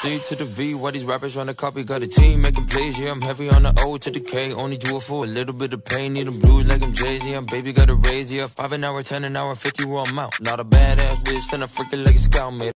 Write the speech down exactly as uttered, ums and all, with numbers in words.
C to the V, why these rappers trying to copy? Got a team making plays, yeah, I'm heavy on the O to the K. Only do it for a little bit of pain, need them blues like I'm Jay-Z. I'm baby, got a raise, yeah. Five an hour, ten an hour, fifty where I'm out. Not a badass bitch, then I'm freaking like a scout, mate.